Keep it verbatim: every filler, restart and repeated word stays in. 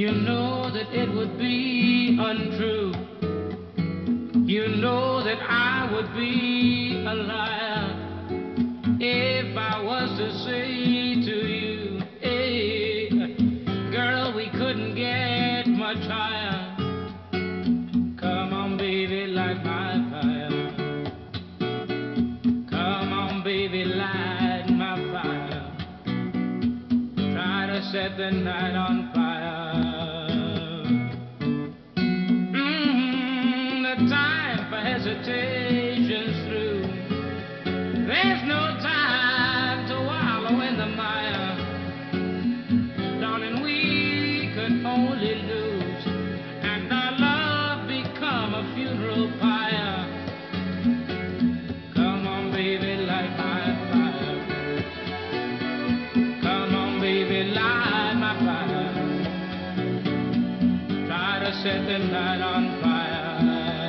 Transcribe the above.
You know that it would be untrue. You know that I would be a liar if I was to say to you, hey, girl, we couldn't get much higher. Come on, baby, light my fire. Come on, baby, light my fire. Try to set the night on fire. Mm-hmm, the time for hesitation's through. There's no time to wallow in the mire. Darling, we could only lose, and our love become a funeral pyre. Come on, baby, light my fire. Come on, baby, light my fire. Try to set the night on fire.